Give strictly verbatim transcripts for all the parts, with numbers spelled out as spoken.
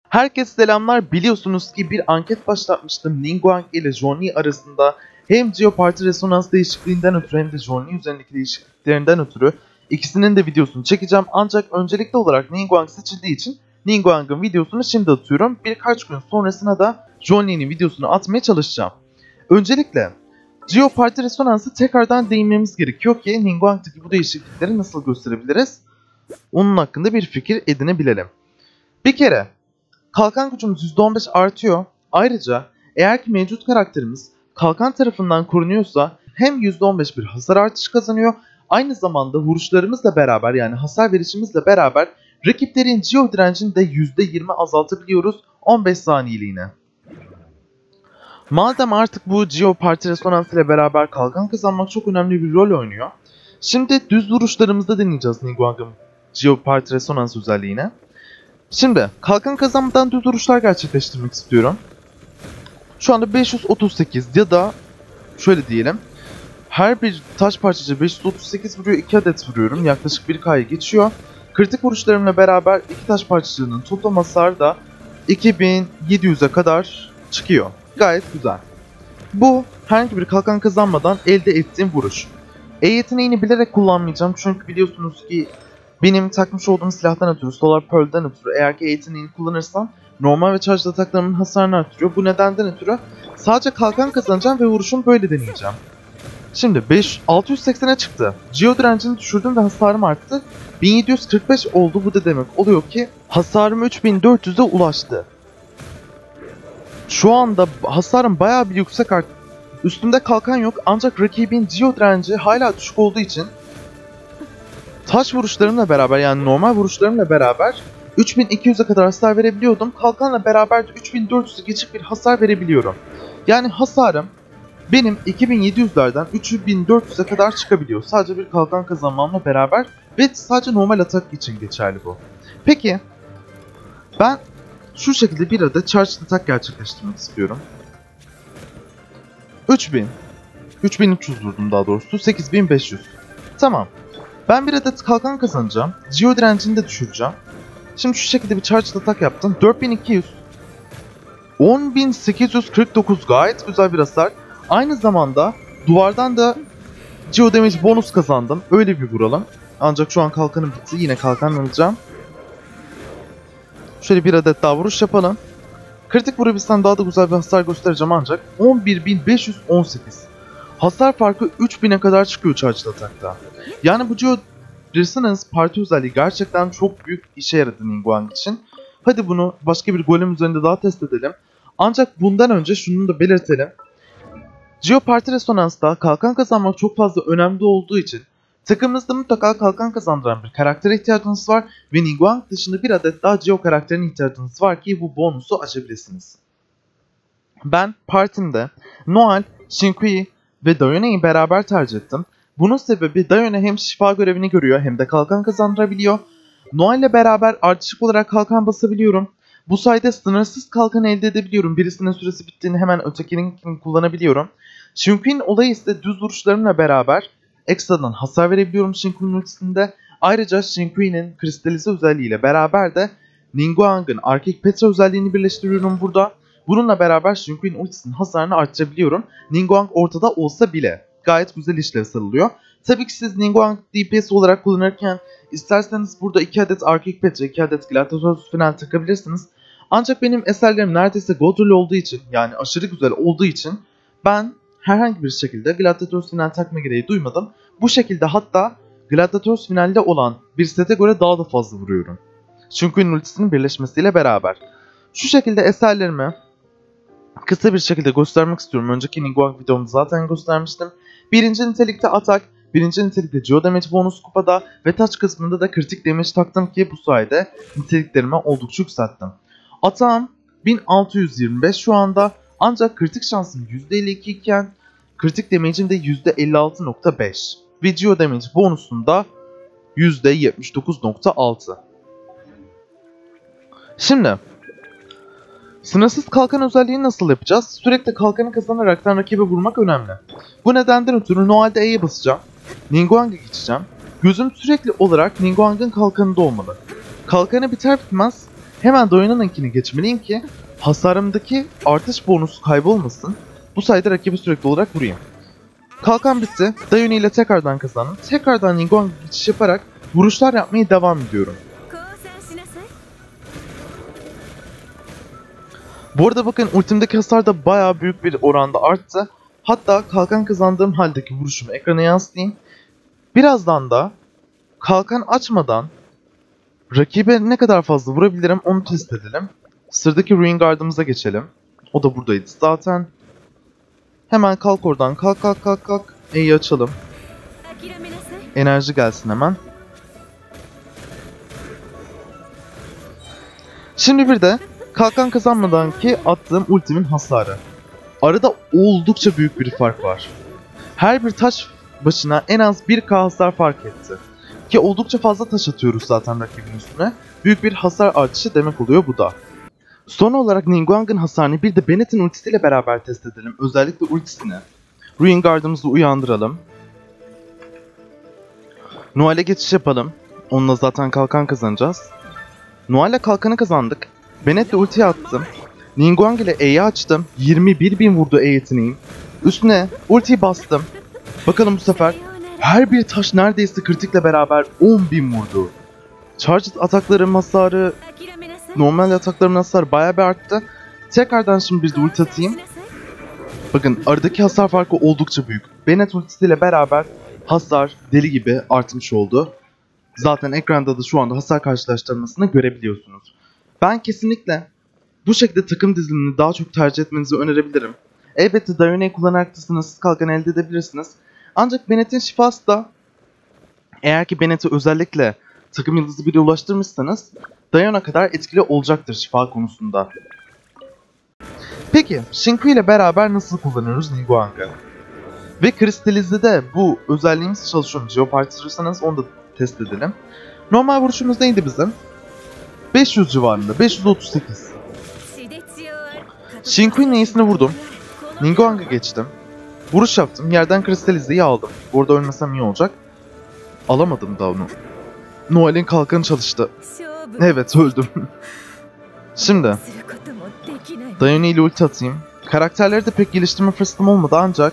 Herkese selamlar. Biliyorsunuz ki bir anket başlatmıştım Ningguang ile Zhongli arasında. Hem Jeopardy resonans değişikliğinden ötürü hem de Zhongli üzerindeki değişikliklerinden ötürü ikisinin de videosunu çekeceğim. Ancak öncelikli olarak Ningguang seçildiği için Ningguang'ın videosunu şimdi atıyorum. Birkaç gün sonrasına da Zhongli'nin videosunu atmaya çalışacağım. Öncelikle Jeopardy resonansı tekrardan değinmemiz gerekiyor ki Ningguang'daki bu değişiklikleri nasıl gösterebiliriz? Onun hakkında bir fikir edinebilelim. Bir kere kalkan gücümüz yüzde on beş artıyor. Ayrıca eğer ki mevcut karakterimiz kalkan tarafından korunuyorsa hem yüzde on beş bir hasar artışı kazanıyor. Aynı zamanda vuruşlarımızla beraber, yani hasar verişimizle beraber rakiplerin Geo direncini de yüzde yirmi azaltabiliyoruz on beş saniyeliğine. Madem artık bu Jeopardy resonans ile beraber kalkan kazanmak çok önemli bir rol oynuyor. Şimdi düz vuruşlarımızda deneyeceğiz Ningguang'ın Jeopardy resonans özelliğine. Şimdi kalkan kazanmadan düz vuruşlar gerçekleştirmek istiyorum. Şu anda beş yüz otuz sekiz ya da şöyle diyelim. Her bir taş parçacı beş yüz otuz sekiz vuruyor, iki adet vuruyorum. Yaklaşık bir K'yı geçiyor. Kritik vuruşlarımla beraber iki taş parçacığının toplam hasarı da iki bin yedi yüze kadar çıkıyor. Gayet güzel. Bu herhangi bir kalkan kazanmadan elde ettiğim vuruş. E yeteneğini bilerek kullanmayacağım çünkü biliyorsunuz ki benim takmış olduğum silahtan ötürü, Solar Pearl'den ötürü eğer ki E yeteneğini kullanırsam normal ve charged ataklarımın hasarını artırıyor. Bu nedenden ötürü sadece kalkan kazanacağım ve vuruşumu böyle deneyeceğim. Şimdi altı yüz seksene çıktı. Geo direncini düşürdüm ve hasarım arttı. bin yedi yüz kırk beş oldu. Bu da demek oluyor ki hasarım üç bin dört yüze ulaştı. Şu anda hasarım bayağı bir yüksek arttı. Üstümde kalkan yok ancak rakibin Geo direnci hala düşük olduğu için taş vuruşlarımla beraber, yani normal vuruşlarımla beraber üç bin iki yüze kadar hasar verebiliyordum. Kalkanla beraber de üç bin dört yüze geçik bir hasar verebiliyorum. Yani hasarım benim iki bin yedi yüzlerden üç bin dört yüze kadar çıkabiliyor. Sadece bir kalkan kazanmamla beraber ve sadece normal atak için geçerli bu. Peki ben şu şekilde bir adet charged atak gerçekleştirmek istiyorum. üç bin. üç bin üç yüz vurdum daha doğrusu. sekiz bin beş yüz. Tamam. Ben bir adet kalkan kazanacağım. Geo direncini de düşüreceğim. Şimdi şu şekilde bir charged atak yaptım. dört bin iki yüz. on bin sekiz yüz kırk dokuz gayet güzel bir hasar. Aynı zamanda duvardan da Geo damage bonus kazandım. Öyle bir vuralım. Ancak şu an kalkanım bitti. Yine kalkan alacağım. Şöyle bir adet daha vuruş yapalım. Kritik vurabilsem daha da güzel bir hasar göstereceğim ancak on bir bin beş yüz on sekiz. Hasar farkı üç bine kadar çıkıyor charged atakta. Yani bu Geo Resonance parti özelliği gerçekten çok büyük işe yaradı Ningguang için. Hadi bunu başka bir golem üzerinde daha test edelim. Ancak bundan önce şunu da belirtelim. Jeopardy Resonance'da kalkan kazanmak çok fazla önemli olduğu için takımınızda mutlaka kalkan kazandıran bir karaktere ihtiyacınız var ve Ningguang dışında bir adet daha Geo karakterine ihtiyacınız var ki bu bonusu açabilirsiniz. Ben partimde Noel, Xinkui ve Dayona'yı beraber tercih ettim. Bunun sebebi Dayona hem şifa görevini görüyor hem de kalkan kazandırabiliyor. Noel ile beraber ardışık olarak kalkan basabiliyorum. Bu sayede sınırsız kalkan elde edebiliyorum. Birisinin süresi bittiğini hemen ötekinin kullanabiliyorum. Xinkui'nin olayı ise düz vuruşlarımla beraber ekstradan hasar verebiliyorum Xinkui'nin ultisinde. Ayrıca Xinkui'nin kristalize özelliğiyle beraber de Ningguang'ın Arctic Petra özelliğini birleştiriyorum burada. Bununla beraber Xinkui'nin ultisinin hasarını arttırabiliyorum. Ningguang ortada olsa bile gayet güzel işlevsel oluyor. Tabii ki siz Ningguang D P S olarak kullanırken isterseniz burada iki adet Arctic Petra, iki adet Gladiatorus final takabilirsiniz. Ancak benim eserlerim neredeyse Godril olduğu için, yani aşırı güzel olduğu için ben herhangi bir şekilde Gladiatorus final takma gereği duymadım. Bu şekilde hatta Gladiatorus finalde olan bir sete göre daha da fazla vuruyorum. Xinkui'nin ultisinin birleşmesiyle beraber. Şu şekilde eserlerimi kısa bir şekilde göstermek istiyorum. Önceki Ningguang videomda zaten göstermiştim. Birinci nitelikte atak, birinci nitelikte Geo damage bonus kupada ve taç kısmında da kritik damage taktım ki bu sayede niteliklerimi oldukça yükselttim. Atağım bin altı yüz yirmi beş şu anda ancak kritik şansım yüzde elli iki iken kritik damage'im de yüzde elli altı nokta beş ve Geo damage bonusunda yüzde yetmiş dokuz nokta altı. Şimdi sınırsız kalkan özelliğini nasıl yapacağız? Sürekli kalkanı kazanaraktan rakibe vurmak önemli. Bu nedenden ötürü Noel'de E'ye basacağım. Ningguang'a geçeceğim. Gözüm sürekli olarak Ningguang'ın kalkanında olmalı. Kalkanı biter bitmez hemen Dayana'nınkini geçmeliyim ki hasarımdaki artış bonusu kaybolmasın. Bu sayede rakibi sürekli olarak vurayım. Kalkan bitti. Dayana ile tekrardan kazandım. Tekrardan Ningguang'a geçiş yaparak vuruşlar yapmaya devam ediyorum. Bu arada bakın ultimdeki hasar da bayağı büyük bir oranda arttı. Hatta kalkan kazandığım haldeki vuruşumu ekrana yansıtayım. Birazdan da kalkan açmadan rakibe ne kadar fazla vurabilirim onu test edelim. Sıradaki Ruin Guard'ımıza geçelim. O da buradaydı zaten. Hemen kalk oradan, kalk kalk kalk kalk. E'yi açalım. Enerji gelsin hemen. Şimdi bir de kalkan kazanmadan ki attığım ultimin hasarı. Arada oldukça büyük bir fark var. Her bir taş başına en az bir K hasar fark etti. Ki oldukça fazla taş atıyoruz zaten rakibin üstüne. Büyük bir hasar artışı demek oluyor bu da. Son olarak Ningguang'ın hasarını bir de Bennett'in ultisiyle beraber test edelim. Özellikle ultisini. Ruin Guard'ımızı uyandıralım. Noel'e geçiş yapalım. Onunla zaten kalkan kazanacağız. Noel'le kalkanı kazandık. Bennett'le ultiyi attım. Ningguang ile E'yi açtım. yirmi bir bin vurdu E yeteneğim. Üstüne ultiyi bastım. Bakalım bu sefer her bir taş neredeyse kritikle beraber on bin vurdu. Charged ataklarım hasarı, normal ataklarımın hasarı bayağı bir arttı. Tekrardan şimdi bir de ulti atayım. Bakın aradaki hasar farkı oldukça büyük. Bennett ultisiyle beraber hasar deli gibi artmış oldu. Zaten ekranda da şu anda hasar karşılaştırmasını görebiliyorsunuz. Ben kesinlikle bu şekilde takım dizilimini daha çok tercih etmenizi önerebilirim. Elbette Dayana'yı kullanarak da sınırsız kalkan elde edebilirsiniz. Ancak Bennett'in şifası da, eğer ki Bennett'i özellikle takım yıldızı bire ulaştırmışsanız Dayana kadar etkili olacaktır şifa konusunda. Peki Shinku ile beraber nasıl kullanıyoruz Ningguang'ı? Ve Kristaliz'de bu özelliğimiz çalışıyor mu? Geopartırırsanız onu da test edelim. Normal vuruşumuz neydi bizim? beş yüz civarında, beş yüz otuz sekiz. Shinku'nun iyisini vurdum. Ningguang'a geçtim. Vuruş yaptım. Yerden Kristaliz'i aldım. Burada ölmesem iyi olacak. Alamadım da onu. Noel'in kalkanı çalıştı. Evet öldüm. Şimdi Dayana ile ulti atayım. Karakterleri de pek geliştirme fırsatım olmadı ancak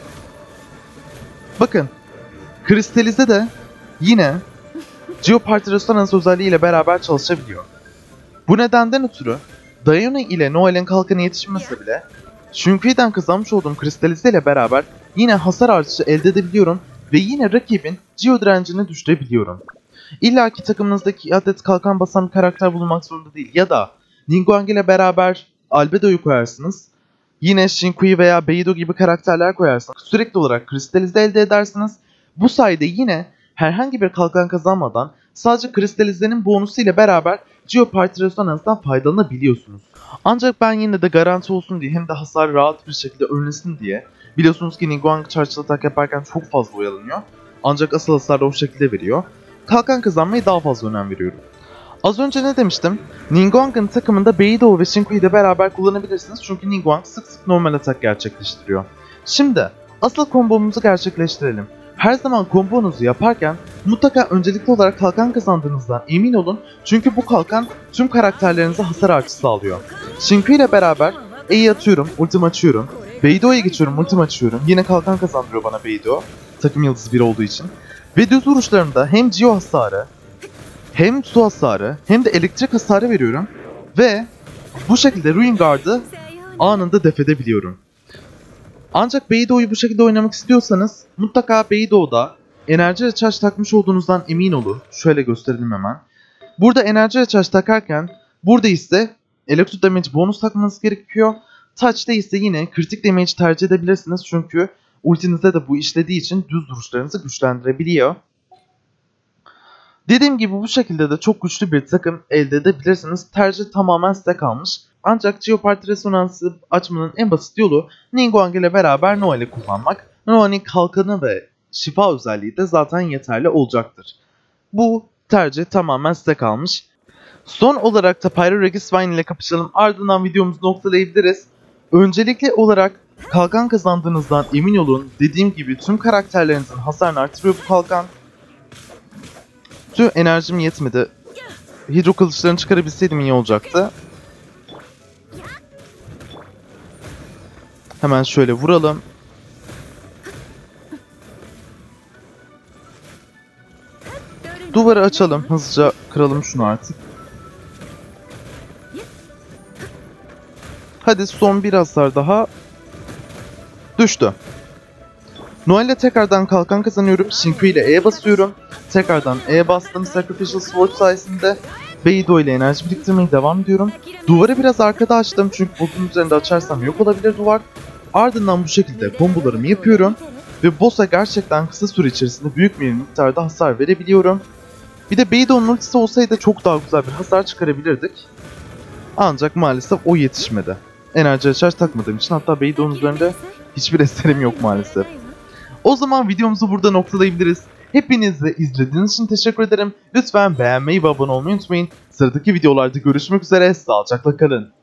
bakın Kristaliz'de de yine Geoparty Resonance özelliğiyle beraber çalışabiliyor. Bu nedenden ötürü Dayana ile Noel'in kalkanı yetişmese bile Shinku'den kazanmış olduğum Kristalize ile beraber yine hasar artışı elde edebiliyorum ve yine rakibin Geo direncini düşürebiliyorum. İlla ki takımınızdaki adet kalkan basan bir karakter bulunmak zorunda değil ya da Ningguang ile beraber Albedo'yu koyarsınız. Yine Shinku'yu veya Beidou gibi karakterler koyarsınız. Sürekli olarak Kristalize elde edersiniz. Bu sayede yine herhangi bir kalkan kazanmadan sadece Kristalize'nin bonusu ile beraber Geoparty Resonance'dan faydalanabiliyorsunuz. Ancak ben yine de garanti olsun diye hem de hasar rahat bir şekilde önlesin diye, biliyorsunuz ki Ningguang Charge Attack yaparken çok fazla oyalanıyor. Ancak asıl hasarı o şekilde veriyor. Kalkan kazanmaya daha fazla önem veriyorum. Az önce ne demiştim? Ningguang'ın takımında Beidou ve Shinku'yu da beraber kullanabilirsiniz çünkü Ningguang sık sık normal atak gerçekleştiriyor. Şimdi asıl kombomuzu gerçekleştirelim. Her zaman kombonuzu yaparken mutlaka öncelikli olarak kalkan kazandığınızdan emin olun çünkü bu kalkan tüm karakterlerinize hasar artışı sağlıyor. Shinku ile beraber E'yi atıyorum, ultim açıyorum. Beidou'ya geçiyorum, ultim açıyorum. Yine kalkan kazandırıyor bana Beidou. Takım yıldızı bir olduğu için. Ve düz vuruşlarımda hem Geo hasarı, hem su hasarı, hem de elektrik hasarı veriyorum. Ve bu şekilde Ruin Guard'ı anında def edebiliyorum. Ancak Beidou'yu bu şekilde oynamak istiyorsanız mutlaka Beidou'da enerji recharge takmış olduğunuzdan emin olun. Şöyle gösterelim hemen. Burada enerji recharge takarken burada ise elektro damage bonus takmanız gerekiyor. Touch'ta ise yine kritik damage tercih edebilirsiniz çünkü ultinizde de bu işlediği için düz duruşlarınızı güçlendirebiliyor. Dediğim gibi bu şekilde de çok güçlü bir takım elde edebilirsiniz. Tercih tamamen size kalmış. Ancak Geoparty Resonance'ı açmanın en basit yolu Ningguang ile beraber Noel'i kullanmak. Noel'in kalkanı ve şifa özelliği de zaten yeterli olacaktır. Bu tercih tamamen size kalmış. Son olarak da Pyro Regisvine ile kapışalım. Ardından videomuzu noktalayabiliriz. Öncelikli olarak kalkan kazandığınızdan emin olun. Dediğim gibi tüm karakterlerinizin hasarını artırıyor bu kalkan. Tüm enerjim yetmedi. Hidro kılıçlarını çıkarabilseydim iyi olacaktı. Hemen şöyle vuralım. Duvarı açalım. Hızlıca kıralım şunu artık. Hadi son bir hasar daha. Düştü. Noel'le tekrardan kalkan kazanıyorum. Shinku ile E'ye basıyorum. Tekrardan E'ye bastım. Sacrificial Sword sayesinde Beidou ile enerji biriktirmeye devam ediyorum. Duvarı biraz arkada açtım çünkü boss'un üzerinde açarsam yok olabilir duvar. Ardından bu şekilde kombolarımı yapıyorum. Ve boss'a gerçekten kısa süre içerisinde büyük bir miktarda hasar verebiliyorum. Bir de Beidou'nun ultisi olsaydı çok daha güzel bir hasar çıkarabilirdik. Ancak maalesef o yetişmedi. Enerji açar takmadığım için, hatta Beidou'nun üzerinde hiçbir eserim yok maalesef. O zaman videomuzu burada noktalayabiliriz. Hepinize izlediğiniz için teşekkür ederim. Lütfen beğenmeyi ve abone olmayı unutmayın. Sıradaki videolarda görüşmek üzere. Sağlıcakla kalın.